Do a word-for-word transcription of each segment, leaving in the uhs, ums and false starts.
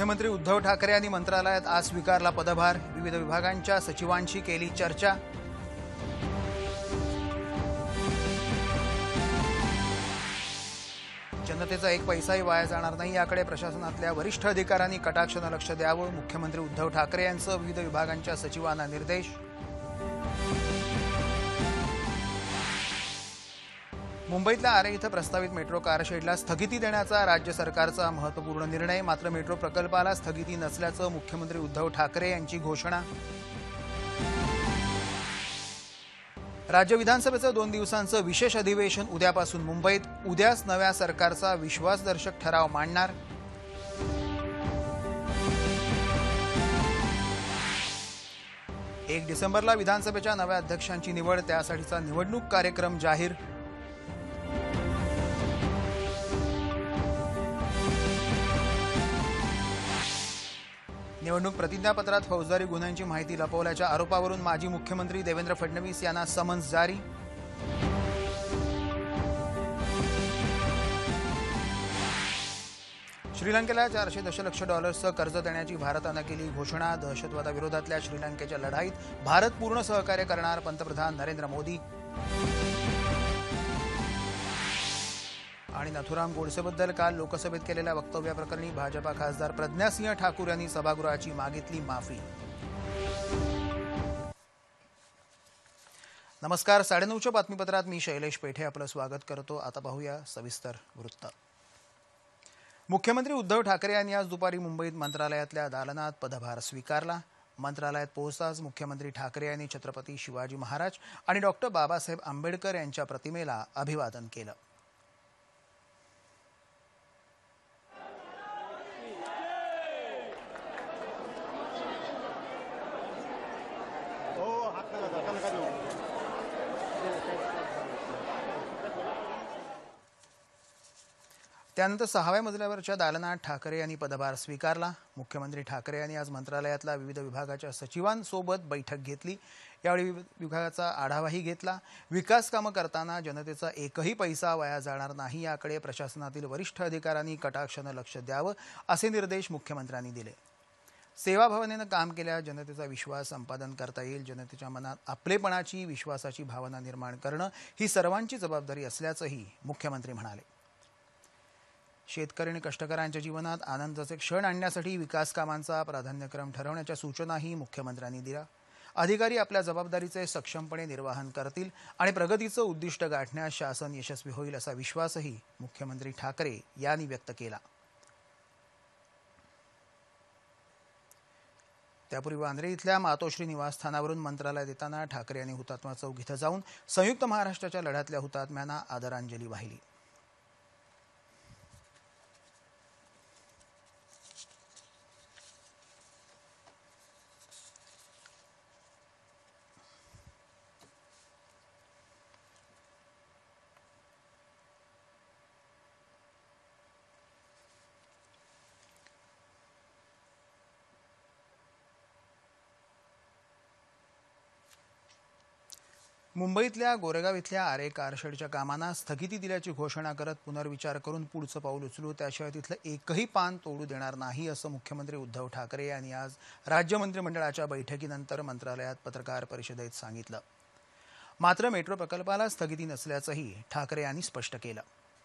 मुख्यमंत्री उद्धव ठाकरे यांनी मंत्रालयात आज स्वीकारला पदभार। विविध विभागांच्या सचिवांशी केली चर्चा। जनतेचा एक पैसाही वाया जाणार नाही याकडे प्रशासनातल्या वरिष्ठ अधिकाऱ्यांनी कटाक्षाने लक्ष द्यावं। मुख्यमंत्री उद्धव ठाकरे यांचं विविध विभागांच्या सचिवांना निर्देश। मुंबईतल्या आरे इथं प्रस्तावित मेट्रो कारशेडला स्थगिती देण्याचा राज्य सरकारचा महत्त्वपूर्ण निर्णय। मात्र मेट्रो प्रकल्पाला स्थगिती नसल्याचं मुख्यमंत्री उद्धव ठाकरे यांची घोषणा। राज्य विधानसभेचं दोन दिवसांचं विशेष अधिवेशन उद्यापासून मुंबईत। उद्याच नव्या सरकारचा विश्वासदर्शक ठराव मांडणार। एक डिसेंबरला विधानसभेच्या नव्या अध्यक्षांची निवड, त्यासाठीचा निवडणूक कार्यक्रम जाहीर। निवडणूक प्रतिज्ञापत्रात फौजदारी गुन्ह्यांची माहिती लपवल्याच्या आरोपावरून माजी मुख्यमंत्री देवेंद्र फडणवीस यांना समन्स जारी। श्रीलंकेला चारशे दशलक्ष डॉलर्सचं कर्ज देण्याची भारतानं केली घोषणा। दहशतवादाविरोधातल्या श्रीलंकेच्या लढाईत भारत पूर्ण सहकार्य करणार, पंतप्रधान नरेंद्र मोदी। आणि नथुराम गोडसेबद्दल काल लोकसभेत केलेल्या वक्तव्याप्रकरणी भाजपा खासदार प्रज्ञासिंह ठाकूर यांनी सभागृहाची मागितली माफी। नमस्कार, साडेनऊच्या बातमीपत्रात मी शैलेश पेठे आपलं स्वागत करतो। आता पाहूया सविस्तर वृत्त। मुख्यमंत्री उद्धव ठाकरे यांनी आज दुपारी मुंबईत मंत्रालयातल्या दालनात पदभार स्वीकारला। मंत्रालयात पोहोचताच मुख्यमंत्री ठाकरे यांनी छत्रपती शिवाजी महाराज आणि डॉक्टर बाबासाहेब आंबेडकर यांच्या प्रतिमेला अभिवादन केलं। त्यानंतर सहाव्या मजल्यावरच्या दालनात ठाकरे यांनी पदभार स्वीकारला। मुख्यमंत्री ठाकरे यांनी आज मंत्रालयातल्या विविध विभागाच्या सचिवांसोबत बैठक घेतली। यावेळी विविध विभागाचा आढावाही घेतला। विकास कामं करताना जनतेचा एकही पैसा वाया जाणार नाही याकडे प्रशासनातील वरिष्ठ अधिकाऱ्यांनी कटाक्षाने लक्ष द्यावं असे निर्देश मुख्यमंत्र्यांनी दिले। सेवाभावनेनं काम केल्या जनतेचा विश्वास संपादन करता येईल। जनतेच्या मनात आपलेपणाची, विश्वासाची भावना निर्माण करणं ही सर्वांची जबाबदारी असल्याचंही मुख्यमंत्री म्हणाले। शेतकरी आणि कष्टकऱ्यांच्या जीवनात आनंदाचे क्षण आणण्यासाठी विकास कामांचा प्राधान्यक्रम ठरवण्याच्या सूचनाही मुख्यमंत्र्यांनी दिल्या। अधिकारी आपल्या जबाबदारीचे सक्षमपणे निर्वहन करतील आणि प्रगतीचं उद्दिष्ट गाठण्यास शासन यशस्वी होईल असा विश्वासही मुख्यमंत्री ठाकरे यांनी व्यक्त केला। त्यापूर्वी वांद्रे इथल्या मातोश्री निवासस्थानावरून मंत्रालयात येताना ठाकरे यांनी हुतात्मा चौक इथं जाऊन संयुक्त महाराष्ट्राच्या लढ्यातल्या हुतात्म्यांना आदरांजली वाहिली। मुंबईतल्या गोरेगाव इथल्या आरे कारशेडच्या कामांना स्थगिती दिल्याची घोषणा करत पुनर्विचार करून पुढचं पाऊल उचलू, त्याशिवाय तिथलं एकही पान तोडू देणार नाही असं मुख्यमंत्री उद्धव ठाकरे यांनी आज राज्य मंत्रिमंडळाच्या बैठकीनंतर मंत्रालयात पत्रकार परिषदेत सांगितलं। मात्र मेट्रो प्रकल्पाला स्थगिती नसल्याचंही ठाकरे यांनी स्पष्ट केलं।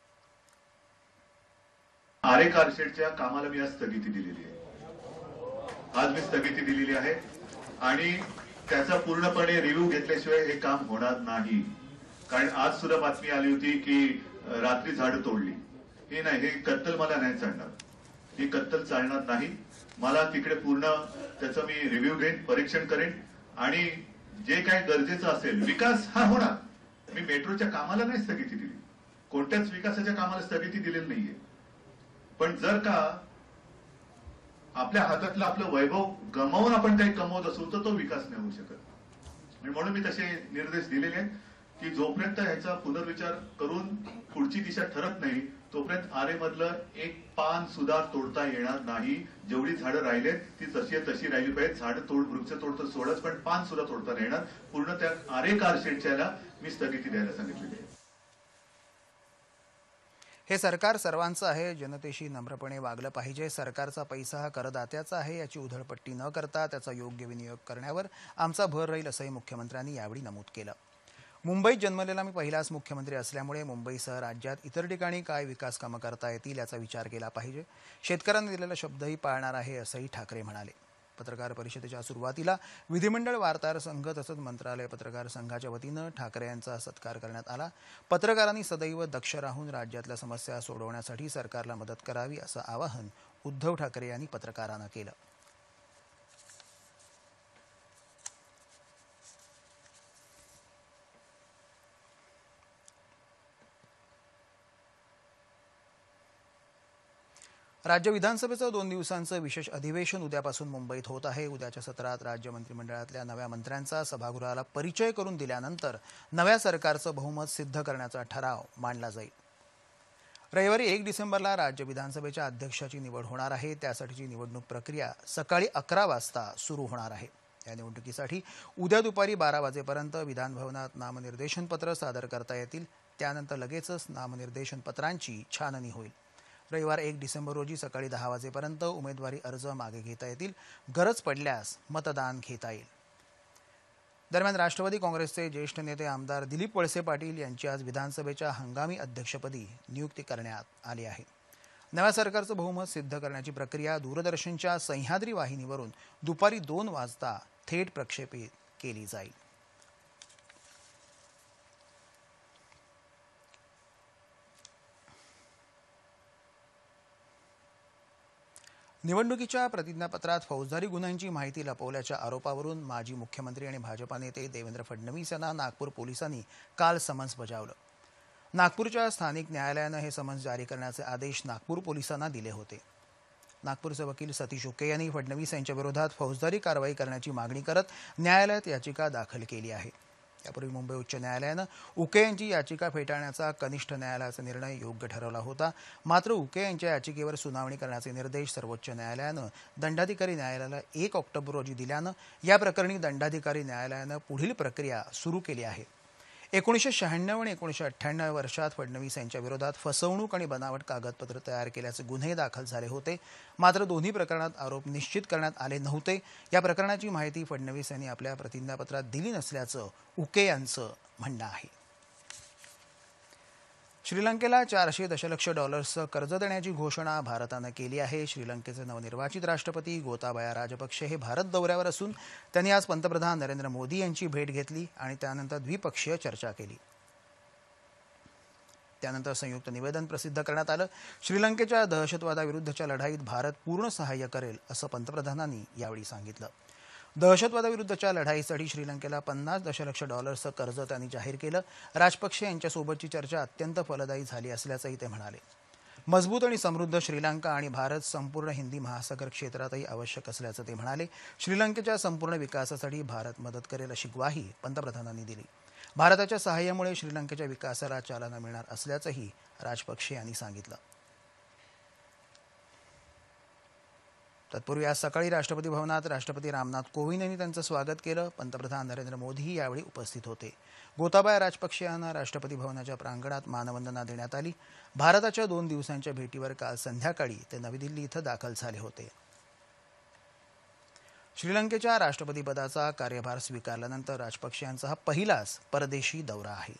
आरे कारशेडच्या कामाला मी आज स्थगिती दिलेली आहे। आज मी स्थगिती दिलेली आहे आणि त्याचा पूर्णपणे रिव्ह्यू घेतल्याशिवाय हे काम होणार नाही। कारण आज सुद्धा बातमी आली होती की रात्री झाडं तोडली। हे नाही, हे कत्तल मला नाही चालणार, ही कत्तल चालणार नाही। मला तिकडे पूर्ण त्याचं मी रिव्ह्यू घेईन, परीक्षण करेन आणि जे काही गरजेचं असेल, विकास हा होणार। मी मेट्रोच्या कामाला नाही स्थगिती दिली, कोणत्याच विकासाच्या कामाला स्थगिती दिलेली नाहीये। पण जर का आपल्या हातातलं आपलं वैभव गमावून आपण काही कमवत असू तर तो विकास नाही होऊ शकत। म्हणून मी तसे निर्देश दिलेले आहेत की जोपर्यंत ह्याचा पुनर्विचार करून पुढची दिशा ठरत नाही तोपर्यंत आरेमधलं एक पान सुद्धा तोडता येणार नाही। जेवढी झाडं राहिलेत ती तशी तशी राहिली पाहिजे। झाडं तोड, वृक्ष तोड तर सोडच, पण पान सुद्धा तोडता नाही येणार। पूर्ण त्या आरे कारशेडच्याला मी स्थगिती द्यायला सांगितलेली आहे। हे सरकार सर्वांचं आहे, जनतेशी नम्रपणे वागलं पाहिजे. सरकारचा पैसा हा करदात्याचा आहे, याची उधळपट्टी न करता त्याचा योग्य विनियोग करण्यावर आमचा भर राहील, असंही मुख्यमंत्र्यांनी यावेळी नमूद केलं. मुंबईत जन्मलेला मी पहिलाच मुख्यमंत्री असल्यामुळे मुंबईसह राज्यात इतर ठिकाणी काय विकास कामं करता येतील याचा विचार केला पाहिजे. शेतकऱ्यांना दिलेला शब्दही पाळणार आहे, असंही ठाकरे म्हणाले. पत्रकार परिषदेच्या सुरुवातीला विधिमंडळ वार्ताहर संघ तसंच मंत्रालय पत्रकार संघाच्या वतीनं ठाकरे यांचा सत्कार करण्यात आला. पत्रकारांनी सदैव दक्ष राहून राज्यातल्या समस्या सोडवण्यासाठी सरकारला मदत करावी, असं आवाहन उद्धव ठाकरे यांनी पत्रकारांना केलं. राज्य विधानसभेचं दोन दिवसांचं विशेष अधिवेशन उद्यापासून मुंबईत होत आहे. उद्याच्या सत्रात राज्य मंत्रिमंडळातल्या नव्या मंत्र्यांचा सभागृहाला परिचय करून दिल्यानंतर नव्या सरकारचं बहुमत सिद्ध करण्याचा ठराव मांडला जाईल. रविवारी एक डिसेंबरला राज्य विधानसभेच्या अध्यक्षाची निवड होणार आहे. त्यासाठीची निवडणूक प्रक्रिया सकाळी अकरा वाजता सुरू होणार आहे. या निवडणुकीसाठी उद्या दुपारी बारा वाजेपर्यंत विधानभवनात नामनिर्देशन पत्र सादर करता येतील. त्यानंतर लगेचच नामनिर्देशन पत्रांची छाननी होईल. रविवार एक डिसेंबर रोजी सकाळी दहा वाजेपर्यंत उमेदवारी अर्ज मागे घेता येतील. गरज पडल्यास मतदान घेता येईल. दरम्यान राष्ट्रवादी काँग्रेसचे ज्येष्ठ नेते आमदार दिलीप वळसे पाटील यांची आज विधानसभेच्या हंगामी अध्यक्षपदी नियुक्ती करण्यात आली आहे. नव्या सरकारचं बहुमत सिद्ध करण्याची प्रक्रिया दूरदर्शनच्या सह्याद्री वाहिनीवरून दुपारी दोन वाजता थेट प्रक्षेपित केली जाईल. निवडणुकीच्या प्रतिज्ञापत्रात फौजदारी गुन्ह्यांची माहिती लपवल्याच्या आरोपावरून माजी मुख्यमंत्री आणि भाजपा नेते देवेंद्र फडणवीस यांना नागपूर पोलिसांनी काल समन्स बजावलं. नागपूरच्या स्थानिक न्यायालयानं हे समन्स जारी करण्याचे आदेश नागपूर पोलिसांना दिले होते. नागपूरचे वकील सतीश उके यांनी फडणवीस यांच्या विरोधात फौजदारी कारवाई करण्याची मागणी करत न्यायालयात याचिका दाखल केली आहे. यापूर्वी मुंबई उच्च न्यायालयानं उके यांची याचिका फेटाळण्याचा कनिष्ठ न्यायालयाचा निर्णय योग्य ठरवला होता. मात्र उके यांच्या याचिकेवर सुनावणी करण्याचे निर्देश सर्वोच्च न्यायालयानं दंडाधिकारी न्यायालयाला एक ऑक्टोबर रोजी दिल्यानं या प्रकरणी दंडाधिकारी न्यायालयानं पुढील प्रक्रिया सुरू केली आहे. एकोणीसशे शहाण्णव आणि एकोणीसशे अठ्ठ्याण्णव वर्षात फडणवीस यांच्या विरोधात फसवणूक आणि बनावट कागदपत्र तयार केल्याचे गुन्हे दाखल झाले होते. मात्र दोन्ही प्रकरणात आरोप निश्चित करण्यात आले नव्हते. या प्रकरणाची माहिती फडणवीस यांनी आपल्या प्रतिज्ञापत्रात दिली नसल्याचं उके यांचं म्हणणं आहे. श्रीलंकेला चारशे दशलक्ष डॉलर्सचं कर्ज देण्याची घोषणा भारतानं केली आहे. श्रीलंकेचे नवनिर्वाचित राष्ट्रपती गोताबाया राजपक्षे हे भारत दौऱ्यावर असून त्यांनी आज पंतप्रधान नरेंद्र मोदी यांची भेट घेतली आणि त्यानंतर द्विपक्षीय चर्चा केली. त्यानंतर संयुक्त निवेदन प्रसिद्ध करण्यात आलं. श्रीलंकेच्या दहशतवादाविरुद्धच्या लढाईत भारत पूर्ण सहाय्य करेल, असं पंतप्रधानांनी यावेळी सांगितलं. दहशतवादाविरुद्धच्या लढाईसाठी श्रीलंकेला पन्नास दशलक्ष डॉलर्सचं कर्ज त्यांनी जाहीर केलं. राजपक्षे यांच्यासोबतची चर्चा अत्यंत फलदायी झाली असल्याचंही ते म्हणाले. मजबूत आणि समृद्ध श्रीलंका आणि भारत संपूर्ण हिंदी महासागर क्षेत्रातही आवश्यक असल्याचं ते म्हणाले. श्रीलंकेच्या संपूर्ण विकासासाठी भारत मदत करेल अशी ग्वाही पंतप्रधानांनी दिली. भारताच्या सहाय्यामुळे श्रीलंकेच्या विकासाला चालना मिळणार असल्याचंही राजपक्षे यांनी सांगितलं. तत्पूर्वी आज सकाळी राष्ट्रपती भवनात राष्ट्रपती रामनाथ कोविंद यांनी त्यांचं स्वागत केलं. पंतप्रधान नरेंद्र मोदीही यावेळी उपस्थित होते. गोताबाया राजपक्षे यांना राष्ट्रपती भवनाच्या प्रांगणात मानवंदना देण्यात आली. भारताच्या दोन दिवसांच्या भेटीवर काल संध्याकाळी ते नवी दिल्ली इथं दाखल झाले होते. श्रीलंकेच्या राष्ट्रपतीपदाचा कार्यभार स्वीकारल्यानंतर राजपक्षे यांचा हा पहिलाच परदेशी दौरा आहे.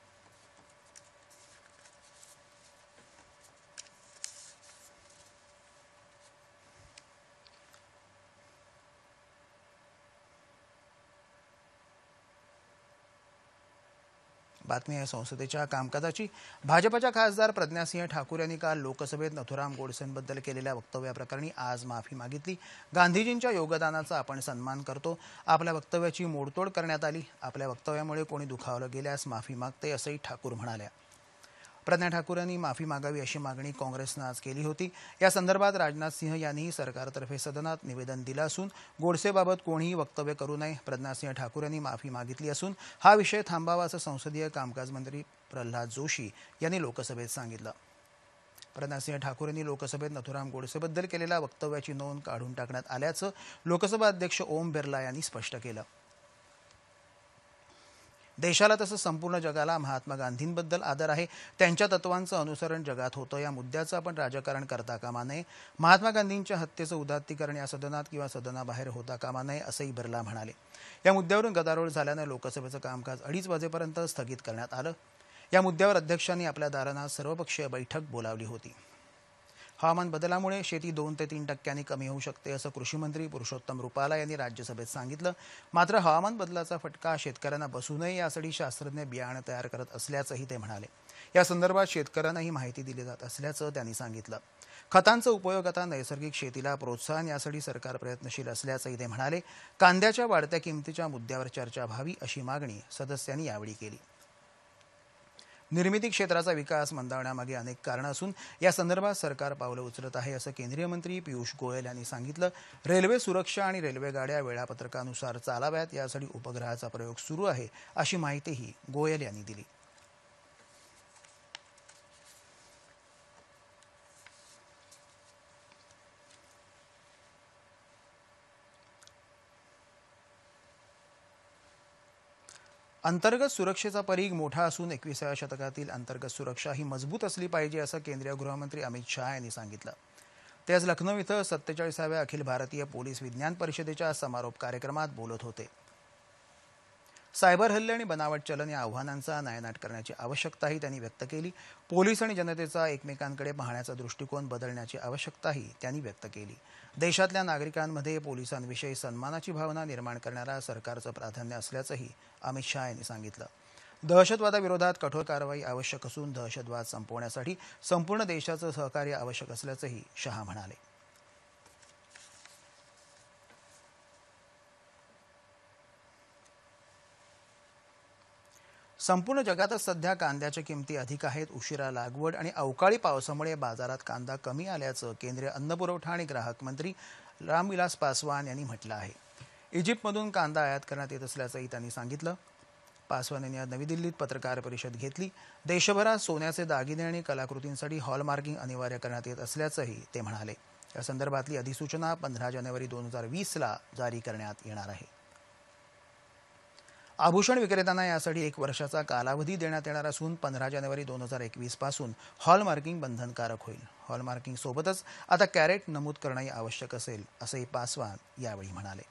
बातमी आहे संसदेच्या कामकाजाची. भाजपच्या खासदार प्रज्ञासिंह ठाकूर यांनी काल लोकसभेत नथुराम गोडसेंबद्दल केलेल्या वक्तव्याप्रकरणी आज माफी मागितली. गांधीजींच्या योगदानाचा आपण सन्मान करतो. आपल्या वक्तव्याची मोडतोड करण्यात आली. आपल्या वक्तव्यामुळे कोणी दुखावलं गेल्यास माफी मागते, असंही ठाकूर म्हणाल्या. प्रज्ञा ठाकूर यांनी माफी मागावी अशी मागणी काँग्रेसनं आज केली होती. या संदर्भात राजनाथ सिंह यांनीही सरकारतर्फे सदनात निवेदन दिलं असून गोडसेबाबत कोणीही वक्तव्य करू नये. प्रज्ञासिंह ठाकूर यांनी माफी मागितली असून हा विषय थांबावा असं संसदीय कामकाज मंत्री प्रल्हाद जोशी यांनी लोकसभेत सांगितलं. प्रज्ञासिंह ठाकूर यांनी लोकसभेत नथुराम गोडसेबद्दल केलेल्या वक्तव्याची नोंद काढून टाकण्यात आल्याचं लोकसभा अध्यक्ष ओम बिर्ला यांनी स्पष्ट केलं. देशाला तसं संपूर्ण जगाला महात्मा गांधींबद्दल आदर आहे. त्यांच्या तत्वांचं अनुसरण जगात होतं. या मुद्द्याचं आपण राजकारण करता कामा नये. महात्मा गांधींच्या हत्येचं उदात्तीकरण या सदनात किंवा सदनाबाहेर होता कामा नये असंही बिर्ला म्हणाले. या मुद्द्यावरून गदारोळ झाल्यानं लोकसभेचं कामकाज अडीच वाजेपर्यंत स्थगित करण्यात आलं. या मुद्द्यावर अध्यक्षांनी आपल्या दालनात सर्वपक्षीय बैठक बोलावली होती. हवामान बदलामुळे शेती दोन ते तीन टक्क्यांनी कमी होऊ शकते असं कृषी मंत्री पुरुषोत्तम रुपाला यांनी राज्यसभेत सांगितलं. मात्र हवामान बदलाचा फटका शेतकऱ्यांना बसू नये यासाठी शास्त्रज्ञ बियाणं तयार करत असल्याचंही ते म्हणाले. या संदर्भात शेतकऱ्यांनाही माहिती दिली जात असल्याचं त्यांनी सांगितलं. खतांचा उपयोग आता नैसर्गिक शेतीला प्रोत्साहन यासाठी सरकार प्रयत्नशील असल्याचंही ते म्हणाले. कांद्याच्या वाढत्या किमतीच्या मुद्द्यावर चर्चा व्हावी अशी मागणी सदस्यांनी यावेळी केली. निर्मिती क्षेत्राचा विकास मंदावण्यामागे अनेक कारणं असून या संदर्भात सरकार पावलं उचलत आहे असं केंद्रीय मंत्री पियुष गोयल यांनी सांगितलं. रेल्वे सुरक्षा आणि रेल्वे गाड्या वेळापत्रकानुसार चालाव्यात यासाठी उपग्रहाचा प्रयोग सुरू आहे अशी माहितीही गोयल यांनी दिली. अंतर्गत सुरक्षेचा परीघ मोठा असून एकविसाव्या शतकातील अंतर्गत सुरक्षा ही मजबूत असली पाहिजे असं केंद्रीय गृहमंत्री अमित शहा यांनी सांगितलं. ते आज लखनौ इथं सत्तेचाळीसाव्या अखिल भारतीय पोलीस विज्ञान परिषदेच्या समारोप कार्यक्रमात बोलत होते. सायबर हल्ले आणि बनावट चलन या आव्हानांचा नायनाट करण्याची आवश्यकताही त्यांनी व्यक्त केली. पोलीस आणि जनतेचा एकमेकांकडे पाहण्याचा दृष्टिकोन बदलण्याची आवश्यकताही त्यांनी व्यक्त केली. देशातल्या नागरिकांमध्ये पोलिसांविषयी सन्मानाची भावना निर्माण करण्याला सरकारचं प्राधान्य असल्याचंही अमित शहा यांनी सांगितलं. दहशतवादाविरोधात कठोर कारवाई आवश्यक असून दहशतवाद संपवण्यासाठी संपूर्ण देशाचं सहकार्य आवश्यक असल्याचंही शहा म्हणाले. संपूर्ण जगातच सध्या कांद्याच्या किमती अधिक आहेत. उशिरा लागवड आणि अवकाळी पावसामुळे बाजारात कांदा कमी आल्याचं केंद्रीय अन्नपुरवठा आणि ग्राहक मंत्री रामविलास पासवान यांनी म्हटलं आहे. इजिप्तमधून कांदा आयात करण्यात येत असल्याचंही त्यांनी सांगितलं. पासवान यांनी आज नवी दिल्लीत पत्रकार परिषद घेतली. देशभरात सोन्याचे दागिने आणि कलाकृतींसाठी हॉलमार्किंग अनिवार्य करण्यात येत असल्याचंही ते म्हणाले. या संदर्भातली अधिसूचना पंधरा जानेवारी दोन हजार वीसला जारी करण्यात येणार आहे. आभूषण विक्रेत्यांना यासाठी एक वर्षाचा कालावधी देण्यात येणार असून पंधरा जानेवारी दोन हजार एकवीस पासून हॉलमार्किंग बंधनकारक होईल. हॉलमार्किंग सोबतच आता कॅरेट नमूद करणंही आवश्यक असेल असंही पासवान यावेळी म्हणाले.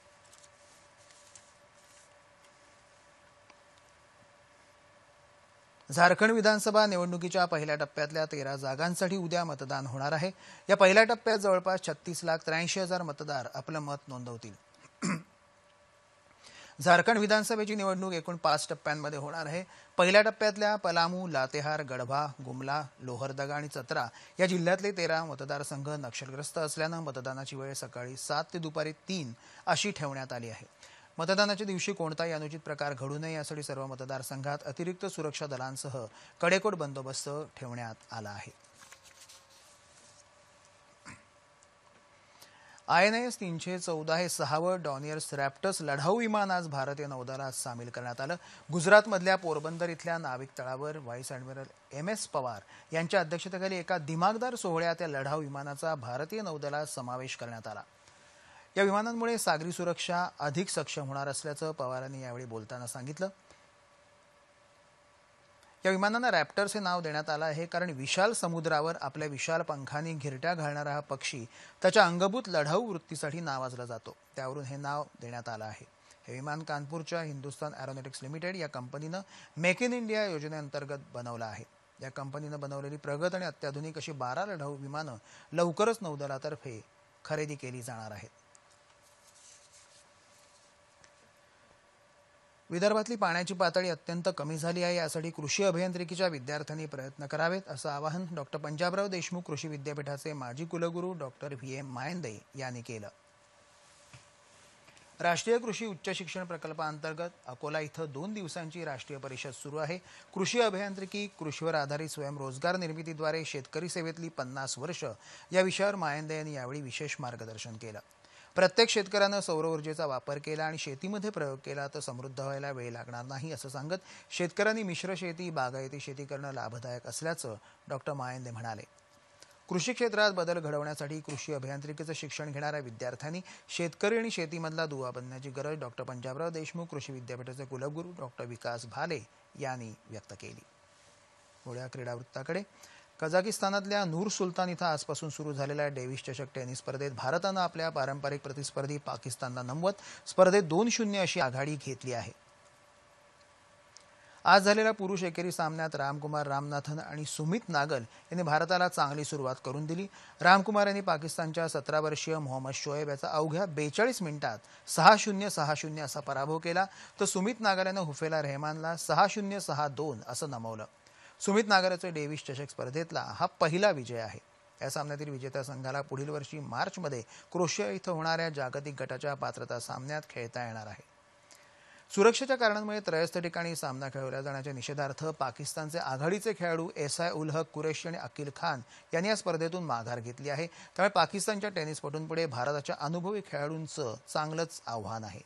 झारखंड विधानसभा निवडणुकीच्या पहिल्या टप्प्यातल्या तेरा जागांसाठी उद्या मतदान होणार आहे. या पहिल्या टप्प्यात जवळपास छत्तीस लाख त्र्याऐंशी हजार मतदार आपलं मत नोंदवतील. झारखंड विधानसभेची निवडणूक एकूण पाच टप्प्यांमध्ये होणार आहे. पहिल्या टप्प्यातल्या पलामू, लातेहार, गढ़वा, गुमला, लोहरदगा आणि चतरा या जिल्ह्यातले तेरा मतदारसंघ नक्षलग्रस्त असल्यानं मतदानाची वेळ सकाळी सात ते दुपारी तीन अशी ठेवण्यात आली आहे. मतदानाच्या दिवशी कोणताही अनुचित प्रकार घडू नये यासाठी सर्व मतदारसंघात अतिरिक्त सुरक्षा दलांसह कडेकोट बंदोबस्त ठेवण्यात आला आहे. आय एन एस तीनशे चौदा हे सहावं डॉनियर्स रॅप्टर्स लढाऊ विमान आज भारतीय नौदलात सामील करण्यात आलं. गुजरातमधल्या पोरबंदर इथल्या नाविक तळावर vice admiral M S Pawar यांच्या अध्यक्षतेखाली एका दिमागदार सोहळ्यात या लढाऊ विमानाचा भारतीय नौदलात समावेश करण्यात आला. या विमानांमुळे सागरी सुरक्षा अधिक सक्षम होणार असल्याचं पवारांनी यावेळी बोलताना सांगितलं. या विमानांना रॅप्टर्स हे नाव देण्यात आलं आहे कारण विशाल समुद्रावर आपल्या विशाल पंखांनी घिरट्या घालणारा हा पक्षी त्याच्या अंगभूत लढाऊ वृत्तीसाठी नावाजला जातो. त्यावरून हे नाव देण्यात आलं आहे. हे विमान कानपूरच्या हिंदुस्तान एरोनॉटिक्स लिमिटेड या कंपनीनं मेक इन इंडिया योजनेअंतर्गत बनवलं आहे. या कंपनीनं बनवलेली प्रगत आणि अत्याधुनिक अशी बारा लढाऊ विमानं लवकरच नौदलातर्फे खरेदी केली जाणार आहेत. विदर्भातली पाण्याची पातळी अत्यंत कमी झाली आहे. यासाठी कृषी अभियांत्रिकीच्या विद्यार्थ्यांनी प्रयत्न करावेत असं आवाहन डॉक्टर पंजाबराव देशमुख कृषी विद्यापीठाचे माजी कुलगुरू डॉक्टर व्ही एम मायंदे यांनी केलं. राष्ट्रीय कृषी उच्च शिक्षण प्रकल्पाअंतर्गत अकोला इथं दोन दिवसांची राष्ट्रीय परिषद सुरू आहे. कृषी अभियांत्रिकी, कृषीवर आधारित स्वयंरोजगार निर्मितीद्वारे शेतकरी सेवेतली पन्नास वर्ष या विषयावर मायंदे यांनी यावेळी विशेष मार्गदर्शन केलं. प्रत्येक शेतकऱ्यानं सौर ऊर्जेचा वापर केला आणि शेतीमध्ये प्रयोग केला तर समृद्ध व्हायला वेळ लागणार नाही असं सांगत शेतकऱ्यांनी मिश्र शेती, बागायती शेती करणं लाभदायक असल्याचं डॉक्टर मायंदे म्हणाले. कृषी क्षेत्रात बदल घडवण्यासाठी कृषी अभियांत्रिकीचं शिक्षण घेणाऱ्या विद्यार्थ्यांनी शेतकरी आणि शेतीमधला दुवा बनण्याची गरज डॉक्टर पंजाबराव देशमुख कृषी विद्यापीठाचे कुलगुरू डॉक्टर विकास भाले यांनी व्यक्त केली. पुढे क्रीडा वृत्ताकडे. कझाकिस्तानातल्या नूर सुलतान इथं आजपासून सुरू झालेल्या डेव्हिस चषक टेनिस स्पर्धेत भारतानं आपल्या पारंपरिक प्रतिस्पर्धी पाकिस्तानला नमवत स्पर्धेत दोन शून्य अशी आघाडी घेतली आहे. आज झालेल्या पुरुष एकेरी सामन्यात रामकुमार रामनाथन आणि सुमित नागल यांनी भारताला चांगली सुरुवात करून दिली. रामकुमार यांनी पाकिस्तानच्या सतरा वर्षीय मोहम्मद शोएब याचा अवघ्या बेचाळीस मिनिटात सहा शून्य सहा शून्य असा पराभव केला, तर सुमित नागल यानं हुफेला रेहमानला सहा शून्य सहा दोन असं नमवलं. सुमित नागलचा डेव्हिस चषक स्पर्धेतला हा पहिला विजय आहे. या सामन्यातील विजेत्या संघाला पुढील वर्षी मार्चमध्ये क्रोएशिया इथं होणाऱ्या जागतिक गटाच्या पात्रता सामन्यात खेळता येणार आहे. सुरक्षेच्या कारणांमुळे त्रयस्थ ठिकाणी सामना खेळवला जाण्याच्या निषेधार्थ पाकिस्तानचे आघाडीचे खेळाडू एसआय उल हक कुरेशी आणि अकील खान यांनी या स्पर्धेतून माघार घेतली आहे. त्यामुळे पाकिस्तानच्या टेनिसपटूंपुढे भारताच्या अनुभवी खेळाडूंचं चांगलंच आव्हान आहे.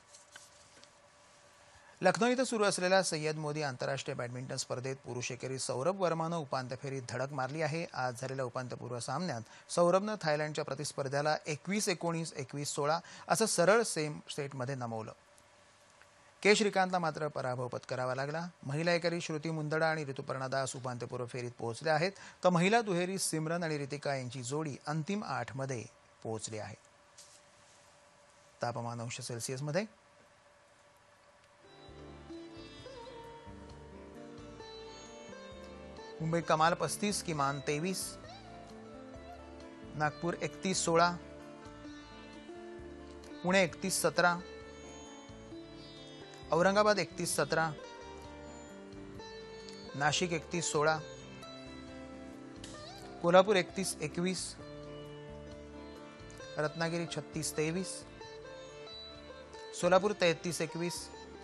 लखनौ इथं सुरू असलेल्या सय्यद मोदी आंतरराष्ट्रीय बॅडमिंटन स्पर्धेत पुरुष एकेरीत सौरभ वर्मानं उपांत्य फेरीत धडक मारली आहे. आज झालेल्या उपांत्यपूर्व सामन्यात सौरभनं थायलंडच्या प्रतिस्पर्ध्याला एकवीस एकोणीस एकवीस सोळा असं सरळ सेम सेटमध्ये नमवलं. के श्रीकांतला मात्र पराभव पत्करावा लागला. महिला एकेरी श्रुती मुंदडा आणि ऋतुपर्णा दास उपांत्यपूर्व फेरीत पोहोचल्या आहेत, तर महिला दुहेरी सिमरन आणि रितिका यांची जोडी अंतिम आठमध्ये पोहोचली आहे. तापमान अंश सेल्सिअसमध्ये. मुंबई कमाल पस्तीस, किमान तेवीस. नागपूर एकतीस सोळा, पुणे एकतीस सतरा, औरंगाबाद एकतीस सतरा, नाशिक एकतीस सोळा, कोल्हापूर एकतीस एकवीस, रत्नागिरी छत्तीस तेवीस, सोलापूर तेहतीस एकवीस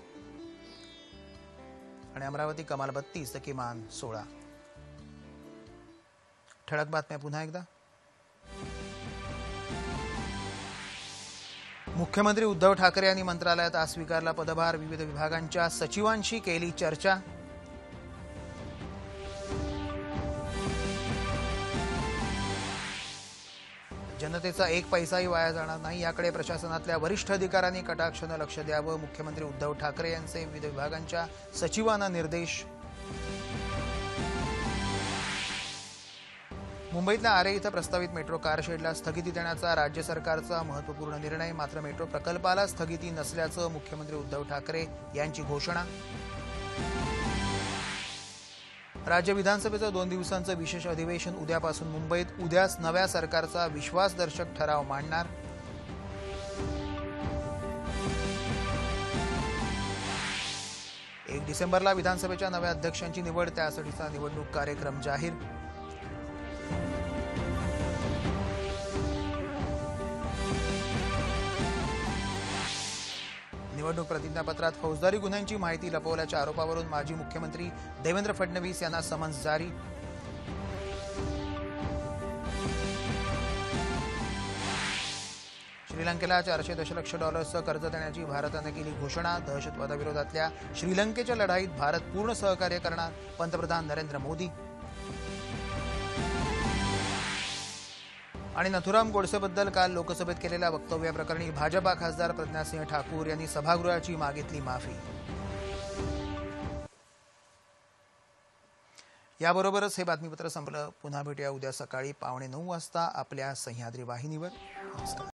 आणि अमरावती कमाल बत्तीस तर किमान सोळा. ठळक बातम्या पुन्हा एकदा. मुख्यमंत्री उद्धव ठाकरे यांनी मंत्रालयात आज स्वीकारला पदभार. विविध विभागांच्या सचिवांशी केली चर्चा. जनतेचा एक पैसाही वाया जाणार नाही याकडे प्रशासनातल्या वरिष्ठ अधिकाऱ्यांनी कटाक्षानं लक्ष द्यावं. मुख्यमंत्री उद्धव ठाकरे यांचे विविध विभागांच्या सचिवांना निर्देश. मुंबईतल्या आरे इथं प्रस्तावित मेट्रो कारशेडला स्थगिती देण्याचा राज्य सरकारचा महत्त्वपूर्ण निर्णय. मात्र मेट्रो प्रकल्पाला स्थगिती नसल्याचं मुख्यमंत्री उद्धव ठाकरे यांची घोषणा. राज्य विधानसभेचं दोन दिवसांचं विशेष अधिवेशन उद्यापासून मुंबईत. उद्याच नव्या सरकारचा विश्वासदर्शक ठराव मांडणार. एक डिसेंबरला विधानसभेच्या नव्या अध्यक्षांची निवड, त्यासाठीचा निवडणूक कार्यक्रम जाहीर. निवडणूक प्रतिज्ञापत्रात फौजदारी गुन्ह्यांची माहिती लपवल्याच्या आरोपावरून माजी मुख्यमंत्री देवेंद्र फडणवीस यांना समन्स जारी. श्रीलंकेला चारशे दशलक्ष डॉलर्सचं कर्ज देण्याची भारतानं केली घोषणा. दहशतवादाविरोधातल्या श्रीलंकेच्या लढाईत भारत पूर्ण सहकार्य करणार, पंतप्रधान नरेंद्र मोदी. आणि नथुराम गोडसेबद्दल काल लोकसभेत केलेल्या वक्तव्याप्रकरणी भाजपा खासदार प्रज्ञासिंह ठाकूर यांनी सभागृहाची मागितली माफी. याबरोबरच हे बातमीपत्र संपलं. पुन्हा भेटूया उद्या सकाळी पावणे नऊ वाजता आपल्या सह्याद्री वाहिनीवर. नमस्कार.